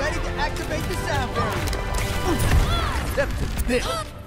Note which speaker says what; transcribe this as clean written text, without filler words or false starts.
Speaker 1: ready to activate the sound barrier. Step to this.